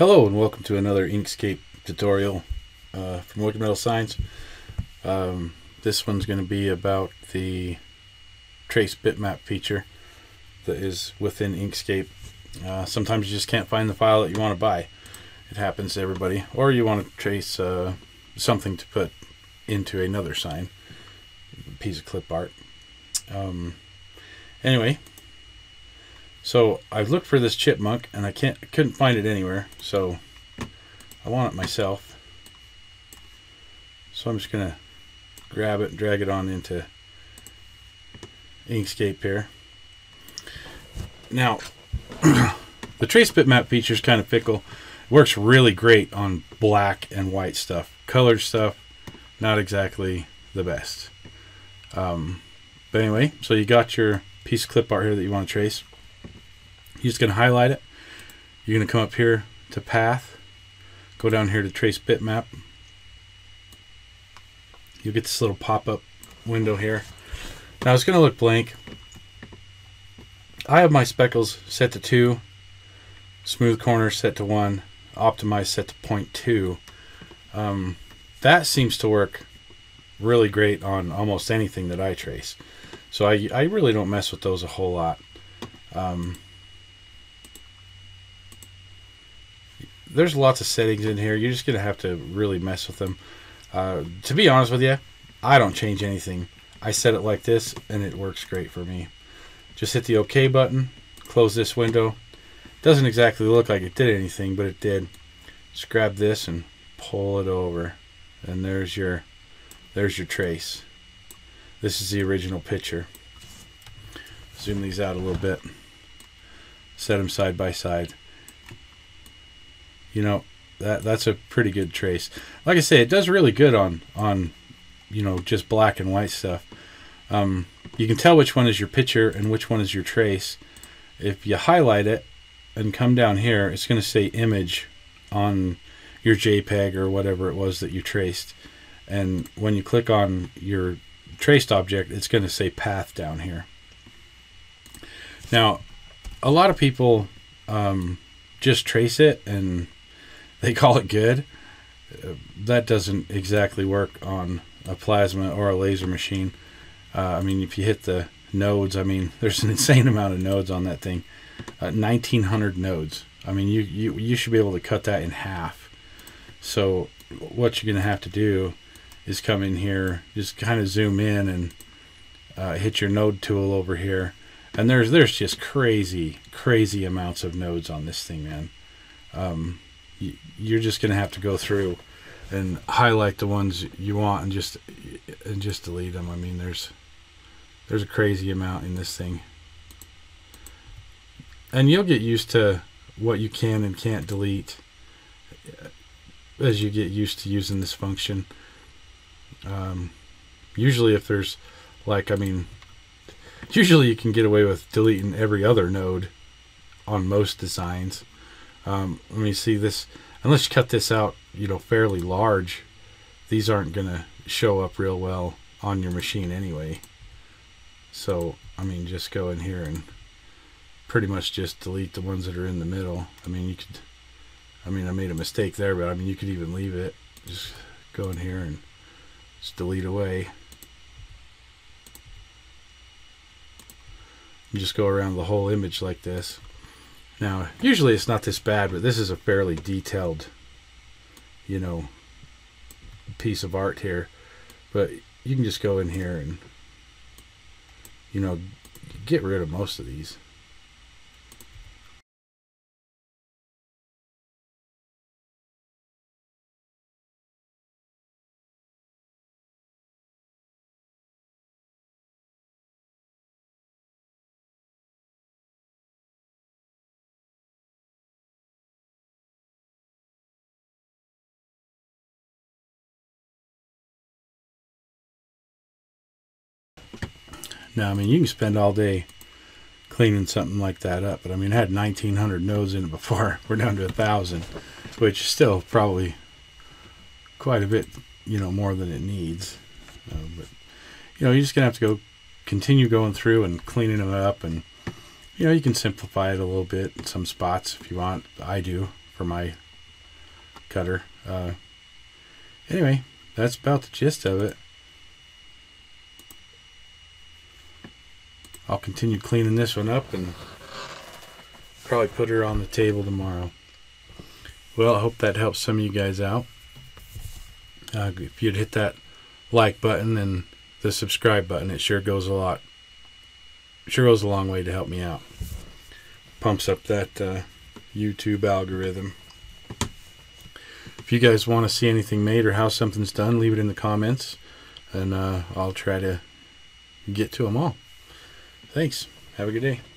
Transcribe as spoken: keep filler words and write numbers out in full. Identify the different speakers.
Speaker 1: Hello and welcome to another Inkscape tutorial uh, from Wicked Metal Science. Um, this one's going to be about the trace bitmap feature that is within Inkscape. Uh, sometimes you just can't find the file that you want to buy. It happens to everybody. Or you want to trace uh, something to put into another sign, a piece of clip art. Um, anyway. So I've looked for this chipmunk and I can't, couldn't find it anywhere. So I want it myself. So I'm just gonna grab it and drag it on into Inkscape here. Now, the trace bitmap feature is kind of fickle. It works really great on black and white stuff. Colored stuff, not exactly the best. Um, but anyway, so you got your piece of clip art here that you want to trace. You're just going to highlight it. You're going to come up here to Path. Go down here to Trace Bitmap. You'll get this little pop-up window here. Now it's going to look blank. I have my speckles set to two. Smooth corners set to one. Optimize set to zero point two. Um, that seems to work really great on almost anything that I trace. So I, I really don't mess with those a whole lot. Um, There's lots of settings in here. You're just going to have to really mess with them. Uh, to be honest with you, I don't change anything. I set it like this, and it works great for me. Just hit the OK button. Close this window. Doesn't exactly look like it did anything, but it did. Just grab this and pull it over. And there's your, there's your trace. This is the original picture. Zoom these out a little bit. Set them side by side. You know, that that's a pretty good trace. Like I say, it does really good on, on you know, just black and white stuff. Um, you can tell which one is your picture and which one is your trace. If you highlight it and come down here, it's going to say image on your JPEG or whatever it was that you traced. And when you click on your traced object, it's going to say path down here. Now, a lot of people um, just trace it and they call it good. Uh, that doesn't exactly work on a plasma or a laser machine. Uh, I mean, if you hit the nodes, I mean, there's an insane amount of nodes on that thing. Uh, nineteen hundred nodes. I mean, you, you, you should be able to cut that in half. So what you're going to have to do is come in here, just kind of zoom in and uh, hit your node tool over here. And there's, there's just crazy, crazy amounts of nodes on this thing, man. Um, you're just going to have to go through and highlight the ones you want and just and just delete them. I mean, there's there's a crazy amount in this thing, and you'll get used to what you can and can't delete as you get used to using this function. Um, usually if there's like I mean usually you can get away with deleting every other node on most designs. Um, let me see this. Unless you cut this out, you know, fairly large, these aren't going to show up real well on your machine anyway. So, I mean, just go in here and pretty much just delete the ones that are in the middle. I mean, you could, I mean, I made a mistake there, but I mean, you could even leave it. Just go in here and just delete away. You just go around the whole image like this. Now, usually it's not this bad, but this is a fairly detailed, you know, piece of art here. But you can just go in here and, you know, get rid of most of these. Now, I mean, you can spend all day cleaning something like that up, but I mean, it had nineteen hundred nodes in it before. We're down to a thousand, which is still probably quite a bit, you know, more than it needs. Uh, but, you know, you're just going to have to go continue going through and cleaning them up, and you know, you can simplify it a little bit in some spots if you want. I do for my cutter. Uh, anyway, that's about the gist of it. I'll continue cleaning this one up and probably put her on the table tomorrow. Well, I hope that helps some of you guys out. Uh, if you'd hit that like button and the subscribe button, it sure goes a lot. Sure goes a long way to help me out. Pumps up that uh, YouTube algorithm. If you guys want to see anything made or how something's done, leave it in the comments, and uh, I'll try to get to them all. Thanks. Have a good day.